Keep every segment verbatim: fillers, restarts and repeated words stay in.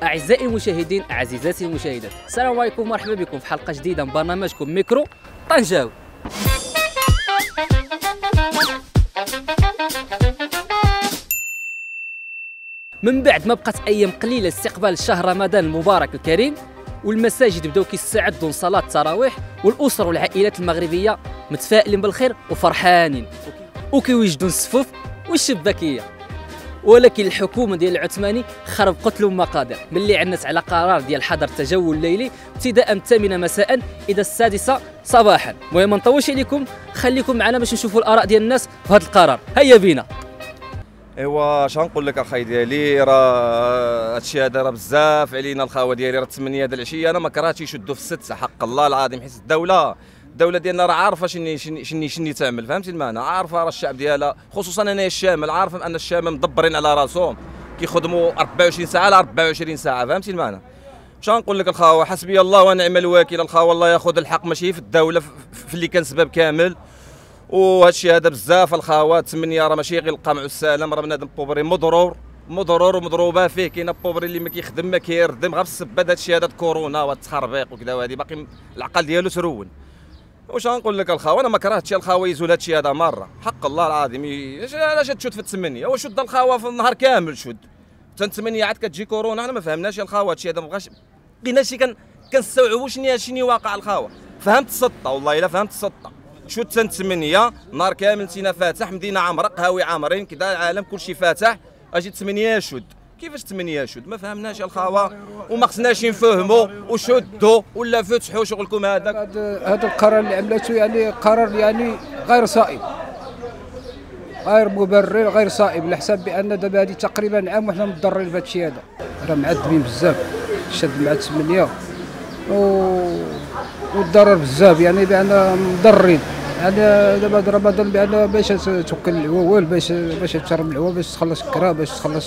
أعزائي المشاهدين عزيزاتي المشاهدات، السلام عليكم ومرحبا بكم في حلقة جديدة من برنامجكم ميكرو طنجاوي. من بعد ما بقات أيام قليلة لاستقبال شهر رمضان المبارك الكريم، والمساجد بداو كيستعدوا لصلاة التراويح، والأسر والعائلات المغربية متفائلين بالخير وفرحانين وكيوجدوا الصفوف والشباكية. ولكن الحكومه ديال العثماني خرب قتل ومقادير ملي عنت على قرار ديال حظر التجول الليلي ابتداء من الثامنة مساء الى السادسة صباحا. المهم ما نطولش عليكم، خليكم معنا باش نشوفوا الاراء ديال الناس في هذا القرار. هيا بينا. ايوا اش غنقول لك اخاي ديالي، راه هادشي هذا راه بزاف علينا. الخاوه ديالي راه ثمانية د العشيه، انا ما كرهتش يشدوا في الستة حق الله العظيم، حيت الدوله الدوله ديالنا راه عارفه شني شني شني, شني تعمل، فهمتي المعنى؟ عارفه راه الشعب ديالها، خصوصا انايا الشامل، عارفه ان الشامل مدبرين على راسهم كيخدموا أربعة وعشرين ساعه على أربعة وعشرين ساعه، فهمتي المعنى؟ اش غنقول لك الخاوه، حسبي الله ونعم الوكيل. الخاوه الله ياخذ الحق، ماشي في الدوله، في اللي كان سبب كامل. وهذا الشيء هذا بزاف الخاوات ثمانية راه ماشي غير القمع والسلام، راه بنادم بوبري مضرور مضرور ومضروبه فيه. كاين بوبري اللي ما كيخدم ما كيردم غير بسبب هذا الشيء هذا كورونا والتخربيق وكذا، وهذه باقي العقل ديالو ترون. واش غنقول لك الخاوه، انا ما كرهتش الخاوه يزول هذا الشيء هذا مره حق الله العظيم. علاش تشد في الثمانية؟ هو شد الخاوه في النهار كامل شد حتى ثمانية عاد كتجي كورونا. انا ما فهمناش الخاوه هذا الشيء هذا، ما بغاش بقينا شي كان كنستوعبوا شنو شنو واقع الخاوه. فهمت السطه والله الا فهمت السطه. شد حتى ثمانية نهار كامل سينا فاتح، مدينه عامره قهاوي عامرين كذا، العالم كلشي فاتح، اجي ثمانية شد. كيفاش ثمانية شد؟ ما فهمناش الخاوه وما خصناش نفهموا وشدوا ولا فتحوا شغلكم هذاك. هذا القرار اللي عملته يعني قرار يعني غير صائب، غير مبرر، غير صائب، على حساب بان دابا هذه تقريبا عام وحنا مضرين بهذا الشيء هذا. راه معذبين بزاف، شد مع ثمانية و والضرر بزاف، يعني بان مضرين. يعني دابا هذا رمضان بان باش توكل العوال، باش باش تشرب العوال، باش تخلص الكرا، باش تخلص.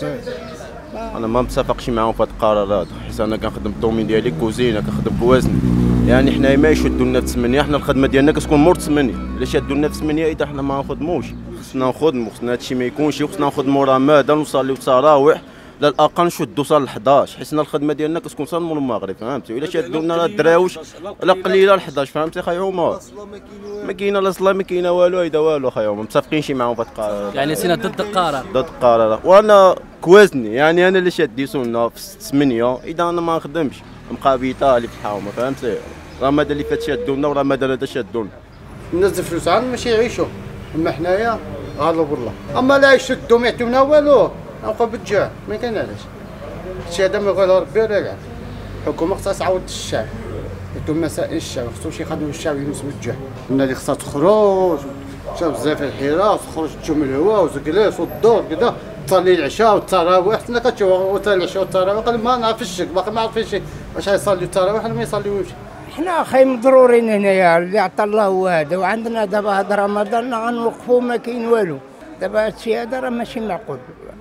انا ما متفقش معاهم في هذا القرار هذا، حيت انا كنخدم الدومين ديالي كوزينه، كنخدم كوازني. يعني حنا ما يشدوا لنا في ثمانية، حنا الخدمه ديالنا كتكون مور ثمانية. الا شادوا لنا في ثمانية اذا حنا ما نخدموش، خصنا نخدموا، خصنا هذا الشيء ما يكونش، خصنا نخدموا رمضان ونصليو التراويح، لا الاقل نشدوا صال الحداش، حيت الخدمه ديالنا كتكون صال مور المغرب، فهمتي؟ والا شادوا لنا الدراوش لا قليله الحداش، فهمتي خاي عمر؟ ما كاينه لا صلاه ما كاينه والو، هيدا والو خاي عمر. متفقينش معاهم في هذا القرار، يعني سينا ضد القرار ضد القرار. وانا كوازني، يعني انا اللي شاديتو لنا في ثمانية، اذا انا ما نخدمش مقابيطه اللي في الحومه، فهمتي؟ رمضان اللي فات شادوا لنا ورمضان هذا شادوا لنا. الناس الفلوس عندهم ماشي يعيشوا، اما حنايا غالو بالله. اما لا يشدوا ما يعطيونا والو، نبقاو بالجوع. ما كاين علاش هادشي هذا، ما يقول ربي ولا كاع. الحكومه خصها تعاود الشعب، يعطيو مسائل الشعب، خصهمش يخدموا الشعب ينوس بالجوع. الناس اللي خصها تخرج، شاف بزاف الحراس، تخرج تشم الهواء وزكلاس والدور كذا، تصلي العشاء والتراويح. حنا كتشوف وتصلي العشاء والتراويح، قال ما نعرفش باقي ما عرفش واش غيصليو التراويح ولا ما يصليوش. حنا اخي مضرورين هنايا، اللي عطى الله هو هذا. وعندنا دابا هذا رمضان غنوقفوا ما كاين والو. دابا هادشي هذا راه ماشي معقول،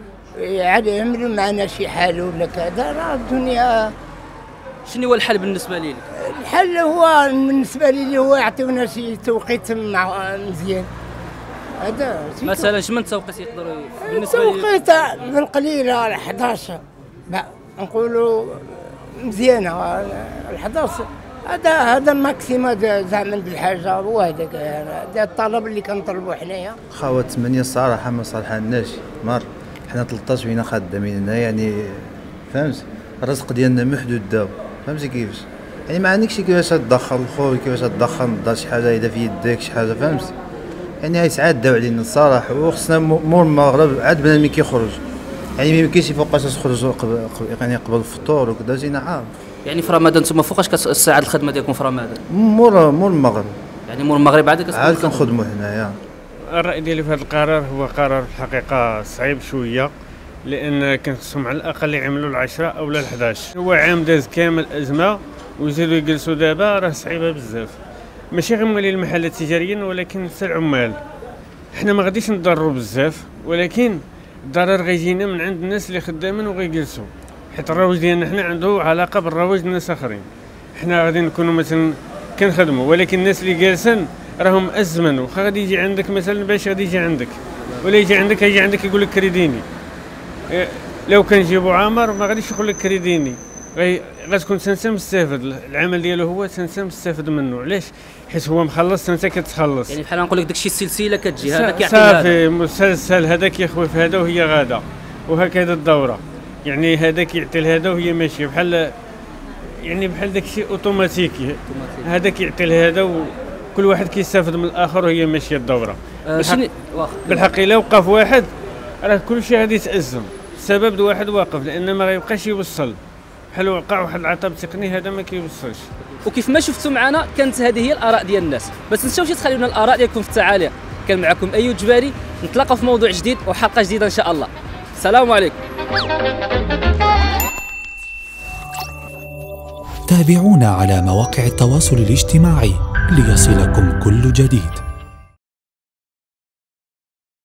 عاد يعملوا معنا شي حال ولا كذا. راه الدنيا شنو هو الحل بالنسبه لي؟ الحل هو بالنسبه لي هو يعطيونا شي توقيت مع مزيان. هذا مثلا شمن توقيت يقدروا بالنسبه لي؟ توقيت بالقليله على حداش، لا نقولوا مزيانه الحداش. هذا هذا ماكسيما زعما بالحاجه، هو هذاك هذا الطلب اللي كنطلبوا حنايا. خاوة ثمانية الصراحه ما صالحناش مر، حنا ثلاثطاش وينا خدامين هنا، يعني فهمت؟ الرزق ديالنا محدود دابا، فهمتي كيفاش؟ يعني ما عندكش كيفاش تدخل الخوي، كيفاش تدخل دار شي حاجه اذا في يدك شي حاجه، فهمت؟ يعني غيتعداو علينا الصراحه، وخصنا مور المغرب عاد بنادم كيخرج، يعني ما يمكنش فوقاش تخرج يعني قبل الفطور وكذا. جينا عام يعني في رمضان نتوما فوقاش كتساعد الخدمه ديالكم في رمضان؟ مور مور المغرب، يعني مور المغرب عاد عاد كنخدموا هنايا. الراي ديالي في هذا القرار هو قرار في الحقيقه صعيب شويه، لان كان خصهم على الاقل يعملوا العشرة او لا الحداش. هو عام داز كامل ازمه ويزيدوا يجلسوا دابا، راه صعيبه بزاف، ماشي غير مولي المحلات التجاريين ولكن حتى العمال. حنا ما غاديش نضروا بزاف، ولكن الضرر غيجينا من عند الناس اللي خدامين وغيجلسوا، حيت الرواج ديالنا حنا عنده علاقه بالرواج ديال الناس اخرين. حنا غادي نكونوا مثلا كنخدموا، ولكن الناس اللي جالسين راهم ازمن. واخا غادي يجي عندك مثلا باش غادي يجي عندك ولا يجي عندك يجي عندك يقول لك كريديني، لو كنجيبو عامر ما غاديش يقول لك كريديني، غتكون سنسه مستافد، العمل ديالو هو سنسه مستافد منه. علاش؟ حيت هو مخلص انت كتخلص. يعني بحال نقول لك داكشي السلسله كتجي، هذا كيعطي هذا صافي مسلسل، هذا كيخوي في هذا وهي غاده، وهكذا الدوره. يعني هذا كيعطي لهذا وهي ماشيه، بحال يعني بحال داكشي اوتوماتيكي، هذا كيعطي لهذا وكل واحد كيستافد من الاخر وهي ماشيه الدوره. آه بالحق بالحق الا وقف واحد راه كلشي غادي يتأزم، السبب واحد واقف لان ما غيبقاش يوصل. بحال وقع واحد العطب تقني هذا ما كيوصلش. وكيف ما شفتوا معنا كانت هذه هي الاراء ديال الناس، بس تنساوش تخليو لنا الاراء ديالكم في التعاليق. كان معكم ايوب جباري، نتلاقاو في موضوع جديد وحلقه جديده ان شاء الله. السلام عليكم. تابعونا على مواقع التواصل الاجتماعي ليصلكم كل جديد.